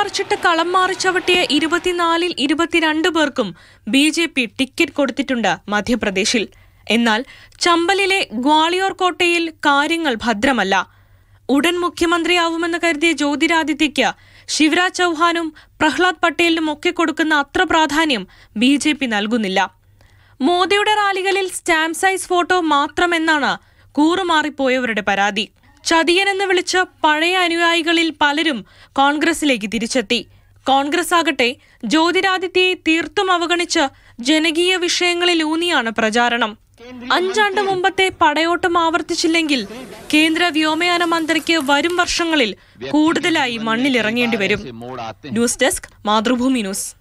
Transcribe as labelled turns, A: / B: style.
A: മറിച്ചിട്ട് കളം മാറി ചവിട്ടിയ 24-ൽ 22 പേർക്കും BJP ടിക്കറ്റ് കൊടുത്തിട്ടുണ്ട് മധ്യപ്രദേശിൽ. എന്നാൽ ചമ്പലിലെ ഗ്വാളിയോർ കോട്ടയിൽ കാര്യങ്ങൾ ഭദ്രമല്ല. ഉടൻ മുഖ്യമന്ത്രിയാവുമെന്ന് കരുതിയ ജ്യോതിരാദിത്യയ്ക്ക് ശിവരാജ് ചൌഹാനും പ്രഹ്ലാദ് പട്ടേലിനും ഒക്കെ കൊടുക്കുന്ന അത്ര പ്രാധാന്യം BJP നൽകുന്നില്ല. മോദിയുടെ റാലികളിൽ സ്റ്റാമ്പ് സൈസ് ഫോട്ടോ മാത്രമെന്നാണ് കൂറുമാറിപ്പോയവരുടെ പരാതി. ചതിയനെന്ന് വിളിച്ച പഴയ അനുയായികളിൽ പലരും കോൺഗ്രസിലേക്ക് തിരിച്ചെത്തി. കോൺഗ്രസ് ആകട്ടെ ജ്യോതിരാദിത്യയെ തീർത്തും അവഗണിച്ച് ജനകീയ വിഷയങ്ങളിൽ ഊന്നിയാണ് പ്രചാരണം. 5 ആണ്ട് മുമ്പത്തെ പടയോട്ടം ആവർത്തിച്ചില്ലെങ്കിൽ കേന്ദ്ര വ്യോമയാന മന്ത്രിക്ക് വരും വർഷങ്ങളിൽ കൂടുതലായി മണ്ണിലിറങ്ങേണ്ടി വരും. News desk, Mathrubhumi news.